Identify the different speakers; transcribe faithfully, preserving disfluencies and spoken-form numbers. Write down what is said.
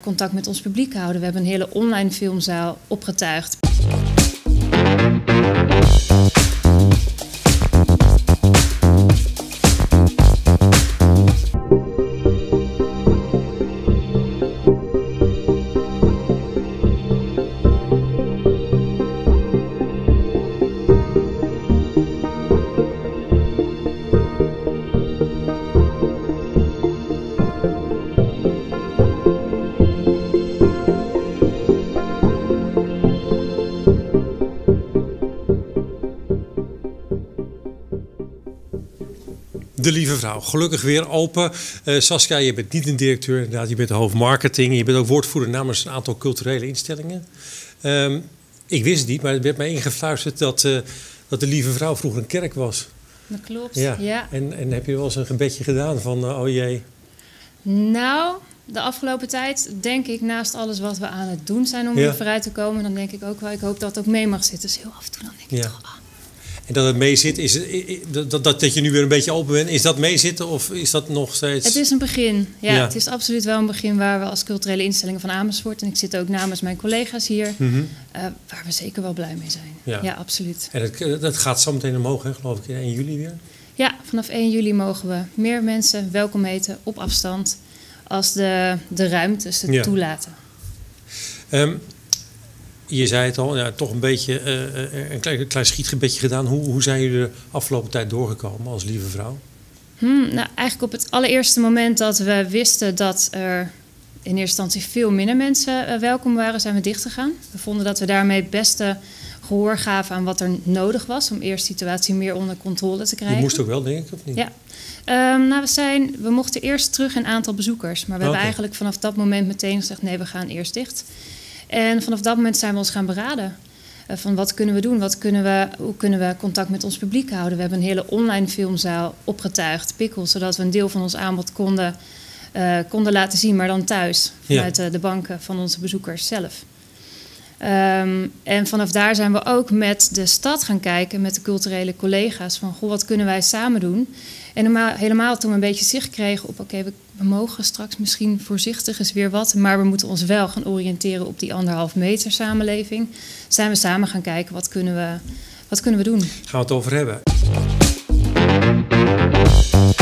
Speaker 1: contact met ons publiek houden. We hebben een hele online filmzaal opgetuigd.
Speaker 2: De Lieve Vrouw, gelukkig weer open. Uh, Saskia, je bent niet een directeur, inderdaad. Je bent de hoofdmarketing. Je bent ook woordvoerder namens een aantal culturele instellingen. Um, ik wist het niet, maar het werd mij ingefluisterd dat, uh, dat de Lieve Vrouw vroeger een kerk was.
Speaker 1: Dat klopt,
Speaker 2: ja.
Speaker 1: ja.
Speaker 2: En, en heb je wel eens een gebedje gedaan van, uh, oh jee?
Speaker 1: Nou, de afgelopen tijd denk ik naast alles wat we aan het doen zijn om
Speaker 2: ja.
Speaker 1: hier vooruit te komen, dan denk ik ook wel, ik hoop dat het ook mee mag zitten. Dus heel af en toe dan denk ik
Speaker 2: ja.
Speaker 1: toch, ah.
Speaker 2: En dat het mee zit, is, dat, dat, dat je nu weer een beetje open bent, is dat meezitten of is dat nog steeds?
Speaker 1: Het is een begin. Ja,
Speaker 2: ja.
Speaker 1: Het is absoluut wel een begin waar we als culturele instellingen van Amersfoort, en ik zit ook namens mijn collega's hier,
Speaker 2: mm-hmm.
Speaker 1: uh, waar we zeker wel blij mee zijn.
Speaker 2: Ja,
Speaker 1: ja absoluut.
Speaker 2: En het, dat gaat zo meteen omhoog, hè, geloof ik, in één juli weer?
Speaker 1: Ja, vanaf één juli mogen we meer mensen welkom heten op afstand als de, de ruimtes het
Speaker 2: ja.
Speaker 1: toelaten.
Speaker 2: Um, Je zei het al, ja, toch een beetje uh, een klein, klein schietgebedje gedaan. Hoe, hoe zijn jullie de afgelopen tijd doorgekomen als Lieve Vrouw?
Speaker 1: Hmm, nou, eigenlijk op het allereerste moment dat we wisten dat er in eerste instantie veel minder mensen uh, welkom waren, zijn we dicht gegaan. We vonden dat we daarmee het beste gehoor gaven aan wat er nodig was om eerst de situatie meer onder controle te krijgen.
Speaker 2: Je moest ook wel, denk ik, of niet?
Speaker 1: Ja. Um, nou, we, zijn, we mochten eerst terug in aantal bezoekers. Maar we okay. hebben eigenlijk vanaf dat moment meteen gezegd, nee, we gaan eerst dicht. En vanaf dat moment zijn we ons gaan beraden. Uh, van wat kunnen we doen? Wat kunnen we, hoe kunnen we contact met ons publiek houden? We hebben een hele online filmzaal opgetuigd, Pikkel, zodat we een deel van ons aanbod konden, uh, konden laten zien, maar dan thuis. Vanuit ja. de, de banken van onze bezoekers zelf. Um, en vanaf daar zijn we ook met de stad gaan kijken, met de culturele collega's. Van, goh, wat kunnen wij samen doen? En helemaal, helemaal toen we een beetje zicht kregen op, oké, okay, we, we mogen straks misschien voorzichtig eens weer wat, maar we moeten ons wel gaan oriënteren op die anderhalf meter samenleving. Zijn we samen gaan kijken, wat kunnen we, wat kunnen we doen?
Speaker 2: Gaan we het over hebben.